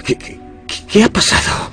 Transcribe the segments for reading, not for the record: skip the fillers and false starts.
¿Qué ha pasado?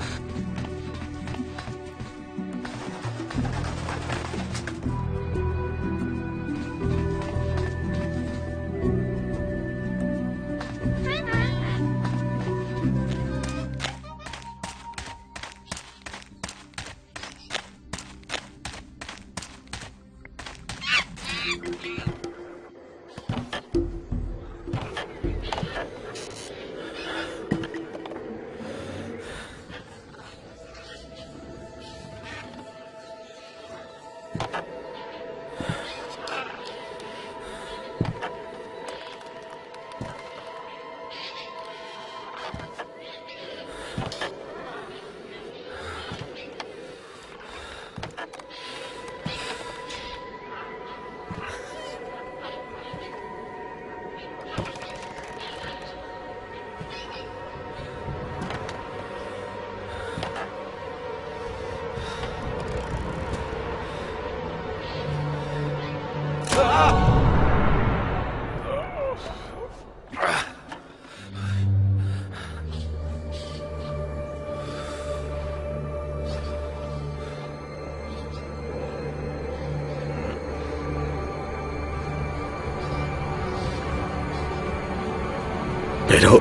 Pero...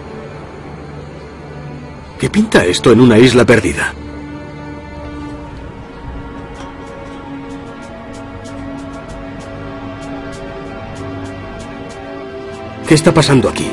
¿qué pinta esto en una isla perdida? ¿Qué está pasando aquí?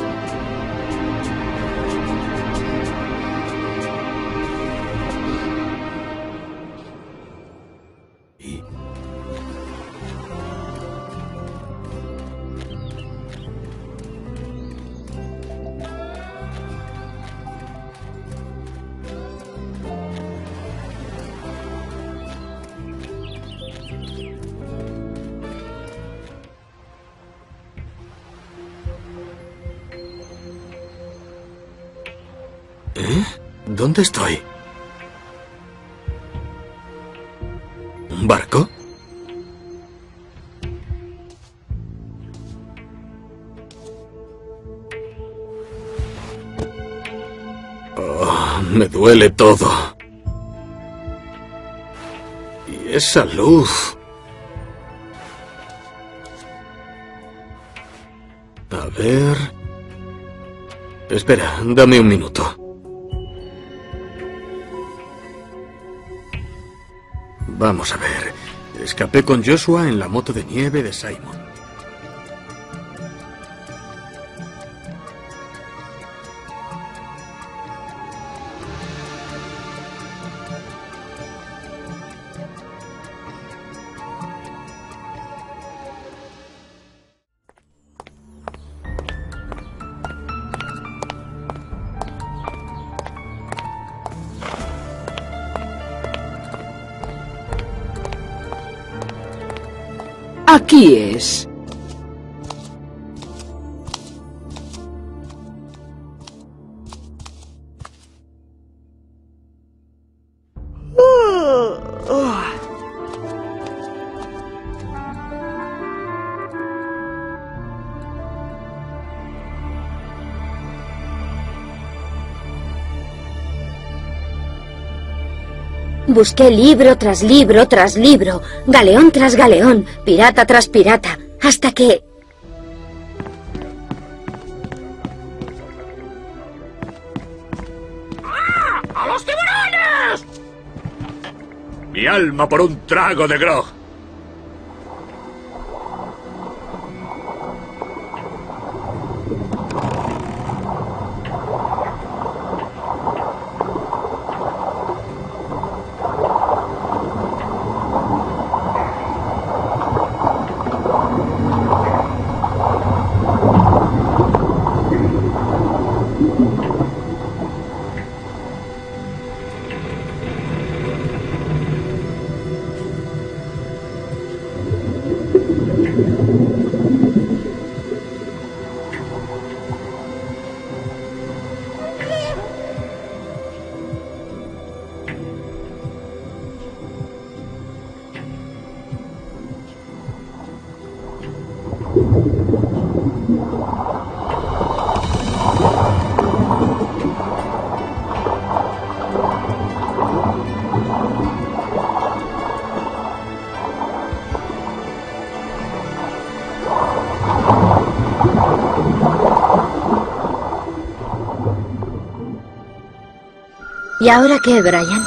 ¿Dónde estoy? ¿Un barco? Oh, me duele todo. Y esa luz. A ver... espera, dame un minuto. Vamos a ver. Escapé con Joshua en la moto de nieve de Simon. Aquí es. Busqué libro tras libro tras libro, galeón tras galeón, pirata tras pirata, hasta que... ¡Ah! ¡A los tiburones! Mi alma por un trago de grog. ¿Y ahora qué, Brian?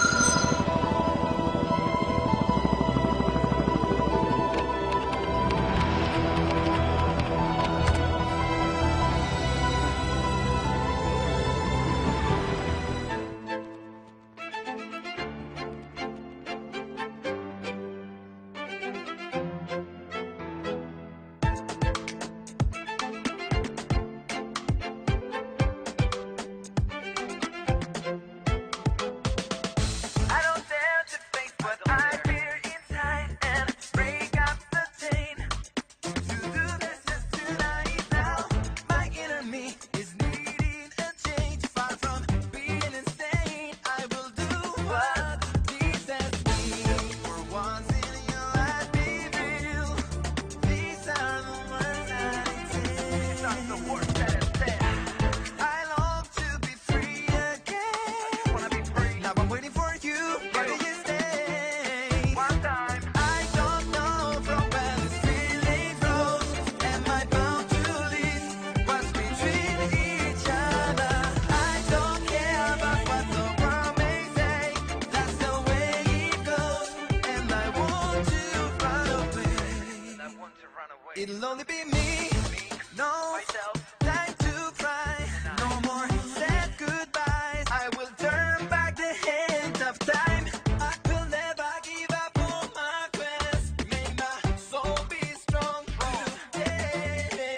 It'll only be me, no time to cry, no more sad goodbyes. I will turn back the hand of time. I will never give up on my quest. May my soul be strong today.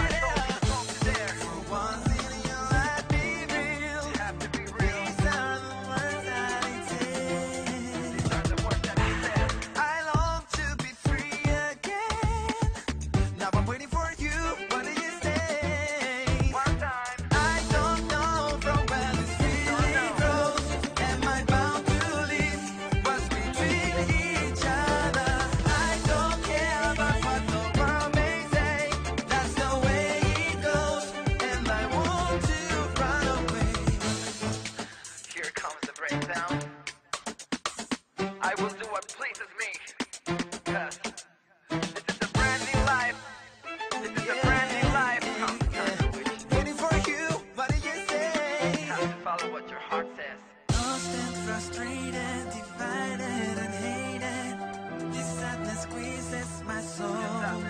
For once in your life, be real. These are the words that it says. I long to be free again. Now I'm waiting for you. What do you say? One time. I don't know from where this feeling grows. Am I bound to leave what's between each other? I don't care about what the world may say. That's the way it goes, and I want to run away. Here comes the breakdown. I will do what pleases me. 'Cause this is a brand new life. This is a brand new life. Waiting for you, what do you say? Have to follow what your heart says. Lost and frustrated, divided and hated. This sadness squeezes my soul.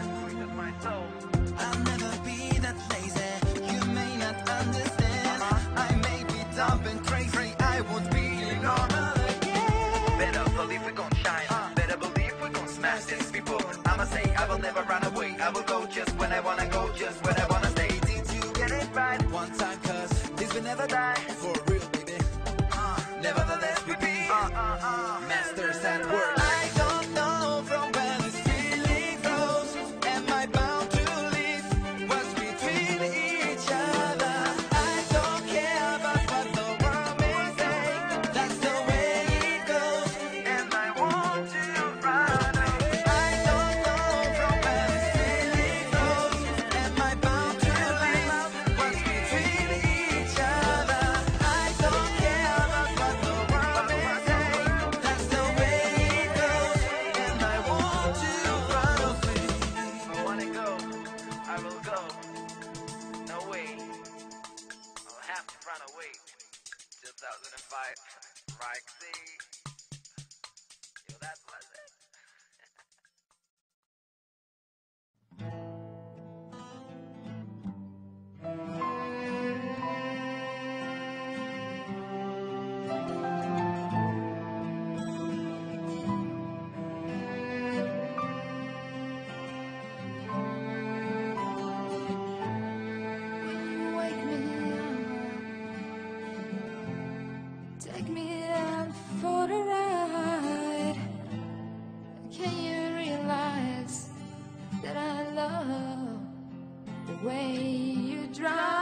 I'll never be that lazy. You may not understand. I may be dumb and crazy. I won't be normal again. Better believe we're gonna shine. Better believe we're gonna smash these people. I'ma say I will never run away. I will go just when I wanna go, just when I wanna stay. Did you get it right one time? 'Cause this will never die. For real, baby. Nevertheless, we be masters at work. I don't know from where this feeling grows. Am I bound to leave what's between each other? I don't care about what the world may say. That's the way it goes, and I want to run away. I don't know from where this feeling grows. Am I bound to leave what's between each other? I don't care about what the world may say. That's the way it goes, and I want to run away. I wanna go, I will go. No way, I'll have to run away. 2005, RYKC. Yo, that was it. Wake me up, take me out for a ride. Can you realize that I love the way you drive?